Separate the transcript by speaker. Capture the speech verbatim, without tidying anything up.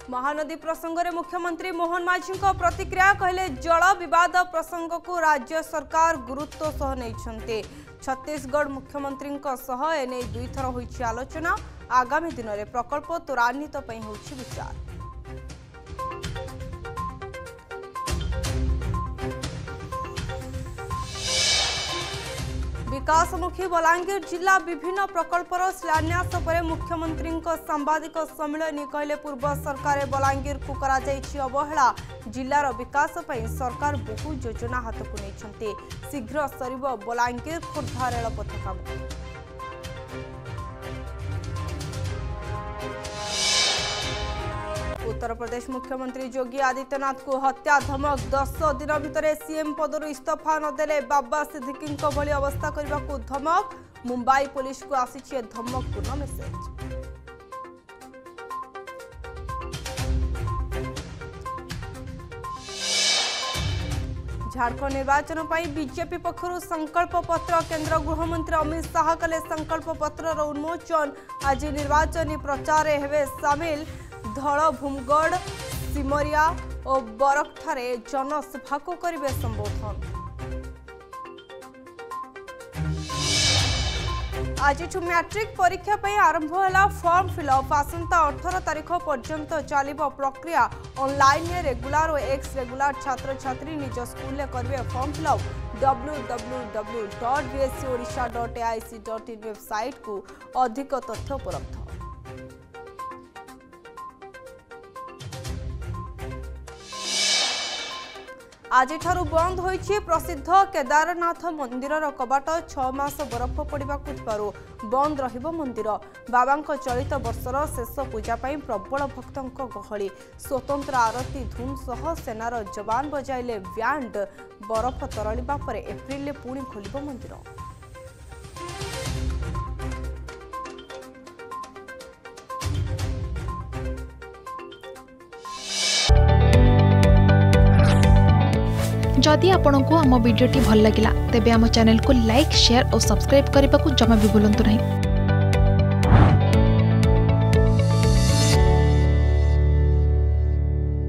Speaker 1: महानदी प्रसंग में मुख्यमंत्री मोहन माझी प्रतिक्रिया कहले जल विवाद प्रसंग को राज्य सरकार गुरुत्व सह नहीं। छत्तीसगढ़ मुख्यमंत्री एने दुई थर होईछि आलोचना। आगामी दिन में प्रकल्प त्वरान्वित होछि विचार। विकासमुखी बलांगीर जिला विभिन्न प्रकल्पर शिलान्यास पर मुख्यमंत्री सांबादिक सम्मेलन कहले पूर्व सरकार बलांगीर को करा जायछि अवहेला। जिलार विकास पई सरकार बहु योजना हाथ को नहीं। शीघ्र सरिब बलांगीर खोर्धा रेलपथ काम। उत्तर प्रदेश मुख्यमंत्री योगी आदित्यनाथ को हत्या धमक। दस दिन भितर सीएम पदर इस्तीफा नदेले बाबा सिद्दीकी भली अवस्था करने को धमक। मुंबई पुलिस को आसी धमकपूर्ण मेसेज। झारखंड निर्वाचन पर बीजेपी पक्षर संकल्प पत्र। केंद्र गृहमंत्री अमित शाह कले संकल्प पत्र उन्मोचन। आज निर्वाचनी प्रचार हेबे सामिल। धल भूमगढ़ सिमरिया और बरकठारे जनसभा को करिवे संबोधन। आज मैट्रिक परीक्षा पे आरंभ है फॉर्म फिलअप। आसंता अठारह तारीख पर्यंत चलिबो प्रक्रिया। ऑनलाइन में रेगुलर और एक्स रेगुलर छात्र छात्री निज स्कूल में करेंगे form fill up. W W W dot BSC Odisha dot AIC dot in website को अधिक तथ्य उपलब्ध। आज बंद होइछि प्रसिद्ध केदारनाथ मंदिर कबाट। छह मास बरफ पड़ा बंद रहिबो मंदिर। बाबा चलित वर्षर शेष पूजा पई प्रबल भक्तों गहली। स्वतंत्र आरती धूम सह सेनार जवान बजाइले ब्यांड। बरफ तरलिबा परे एप्रिल पुणी खोलिबो मंदिर।
Speaker 2: जदि आपंक आम भिडी भल लगा तेब आम चैनल को लाइक शेयर और सब्सक्राइब करने को जमा भी भूलु नहीं।